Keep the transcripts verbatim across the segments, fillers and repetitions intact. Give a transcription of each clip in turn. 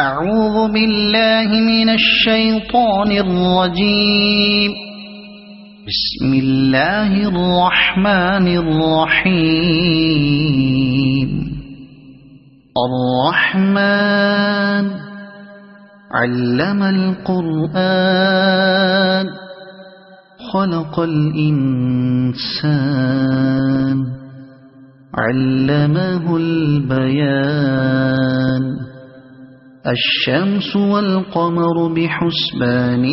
أعوذ بالله من الشيطان الرجيم. بسم الله الرحمن الرحيم. الرحمن علم القرآن خلق الإنسان علمه البيان. الشمس والقمر بحسبان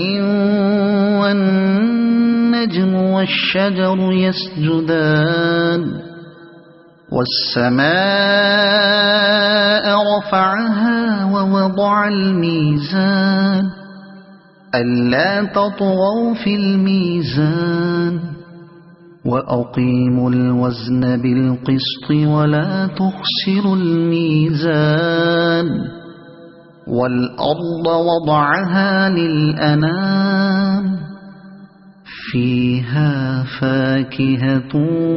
والنجم والشجر يسجدان. والسماء رفعها ووضع الميزان ألا تطغوا في الميزان وأقيموا الوزن بالقسط ولا تخسروا الميزان. والأرض وضعها للأنام فيها فاكهة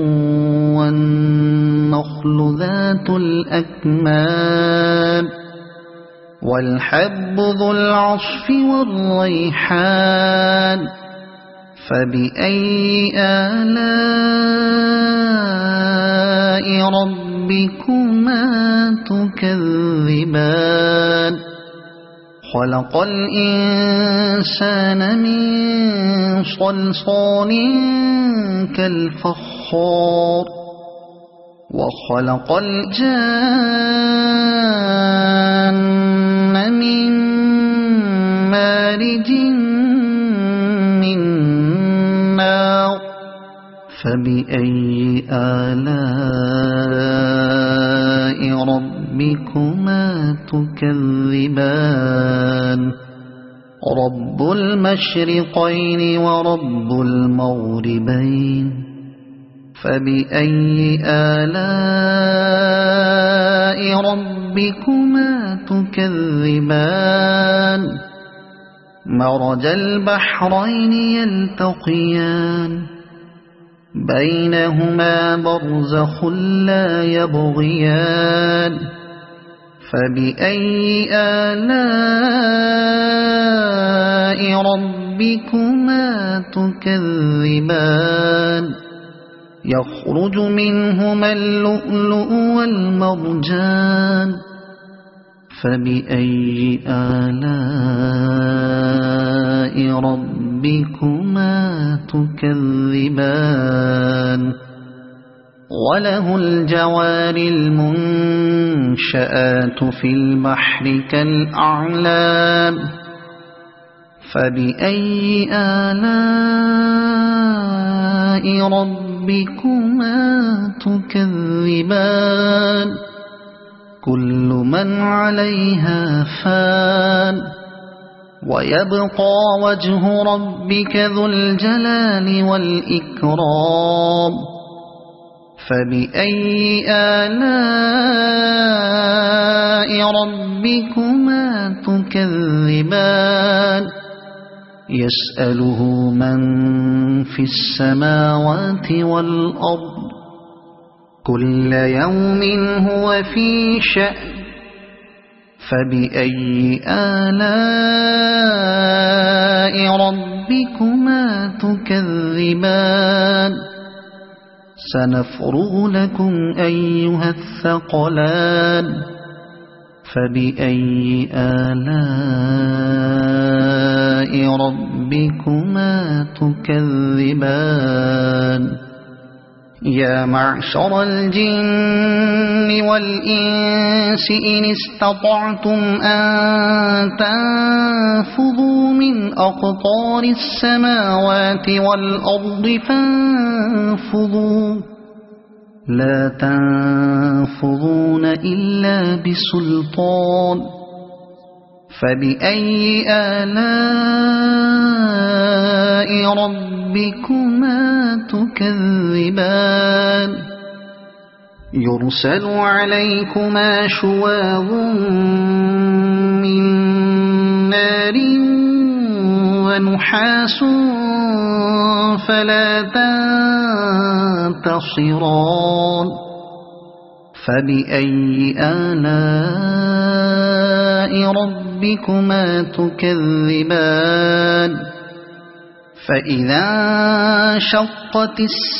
والنخل ذات الأكمام والحب ذو العصف والريحان. فبأي آلاء ربكما تكذبان. خلق الإنسان من صلصال كالفخار وخلق الجان من مارج من نار. فبأي آلاء ربكما تكذبان. رب المشرقين ورب المغربين. فبأي آلاء ربكما تكذبان. مرج البحرين يلتقيان بينهما برزخ لا يبغيان. فبأي آلاء ربكما تكذبان. يخرج منهما اللؤلؤ والمرجان. فبأي آلاء ربكما تكذبان. وله الجوار المنشآت في البحر كالأعلام. فبأي آلاء ربكما تكذبان. كل من عليها فان ويبقى وجه ربك ذو الجلال والإكرام. فبأي آلاء ربكما تكذبان. يسأله من في السماوات والأرض كل يوم هو في شأن. فبأي آلاء ربكما تكذبان. سنفرغ لكم أيها الثقلان. فبأي آلاء ربكما تكذبان. يا معشر الجن والإنس إن استطعتم أن تنفذوا من أقطار السماوات والأرض فانفذوا لا تنفذون إلا بسلطان. فبأي آلاء ربكما تكذبان. يرسل عليكما شواظ من نار ونحاس فلا تنتصران. فبأي آلاء ربكما تكذبان فإذا انشقت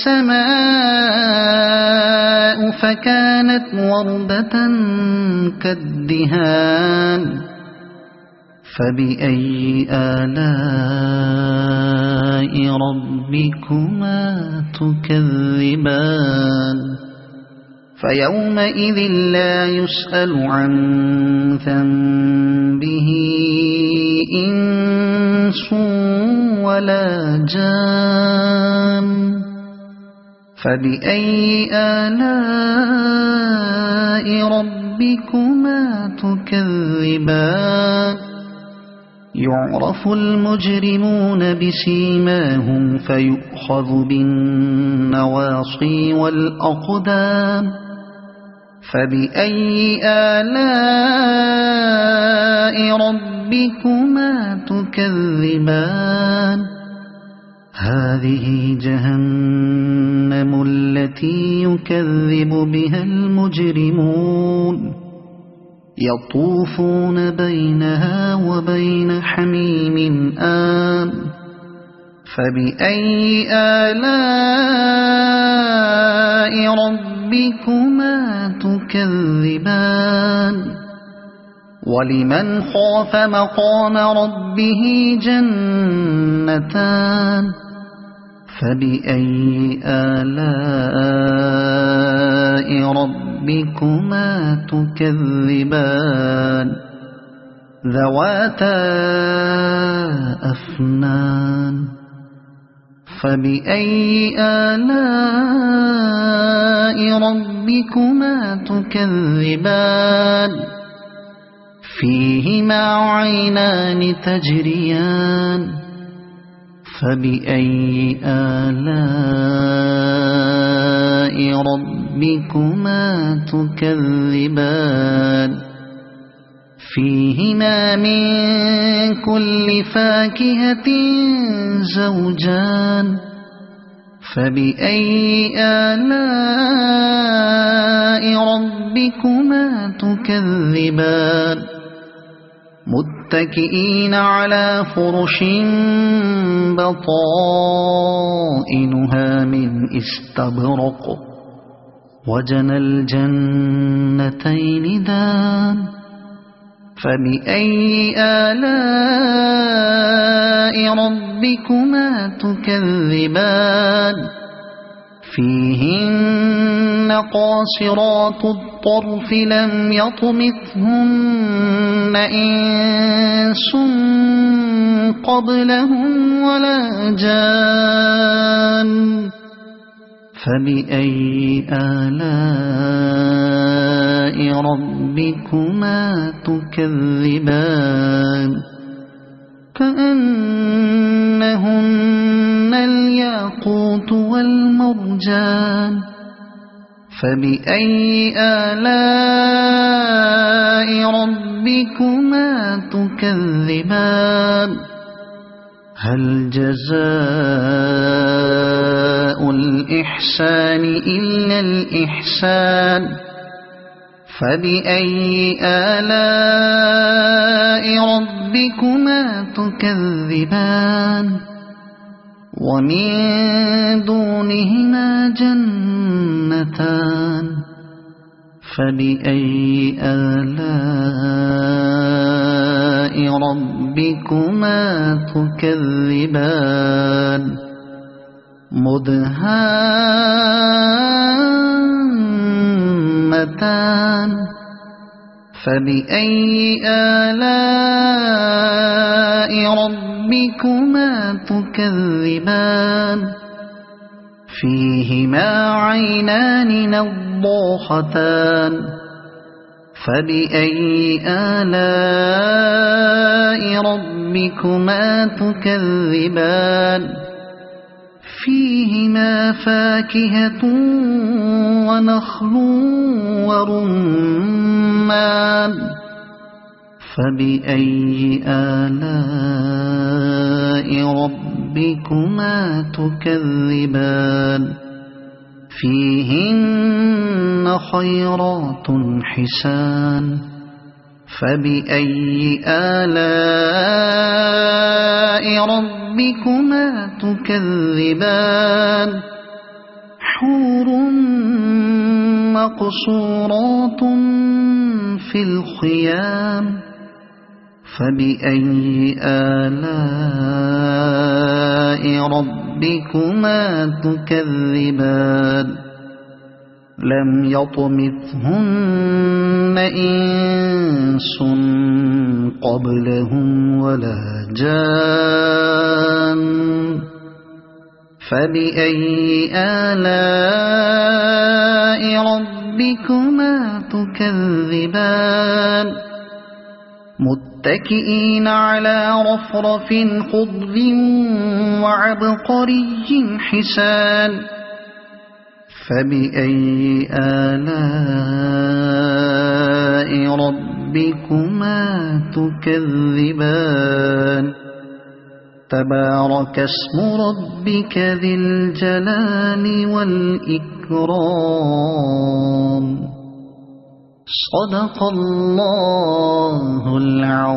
السماء فكانت وردة كالدهان فبأي آلاء ربكما تكذبان فيومئذ لا يسأل عن ذنبه إنس ولا جان فبأي آلاء ربكما تكذبان يعرف المجرمون بسيماهم فيؤخذ بالنواصي والأقدام فبأي آلاء ربكما تكذبان هذه جهنم التي يكذب بها المجرمون يطوفون بينها وبين حميم آن فبأي آلاء ربكما تكذبان ولمن خاف مقام ربه جنتان فبأي آلاء ربكما تكذبان ذواتا أفنان فبأي آلاء ربكما تكذبان فيهما عينان تجريان فبأي آلاء ربكما تكذبان فيهما من كل فاكهة زوجان فبأي آلاء ربكما تكذبان متكئين على فرش بطائنها من استبرق وجنى الجنتين دان فبأي آلاء ربكما تكذبان فيهن قاصرات الطرف لم يطمثهن إنس قبلهم ولا جان فبأي آلاء ربكما تكذبان كأنهن الياقوت والمرجان فبأي آلاء ربكما تكذبان هل جزاء الإحسان إلا الإحسان فبأي آلاء ربكما تكذبان ومن دونهما جنتان فبأي آلاء ربكما تكذبان مدهامتان فبأي آلاء ربكما تكذبان فيهما عينان نضاختان فبأي آلاء ربكما تكذبان فيهما فاكهة ونخل ورمان فبأي آلاء ربكما تكذبان فيهن خيرات حسان فبأي آلاء ربكما تكذبان حور مقصورات في الخيام فبأي آلاء ربكما تكذبان لم يطمثهن إنس قبلهم ولا جان فبأي آلاء ربكما تكذبان متكئين على رفرف خضر وعبقري حسان فبأي آلاء ربكما تكذبان تبارك اسم ربك ذي الجلال والإكرام صدق الله العظيم.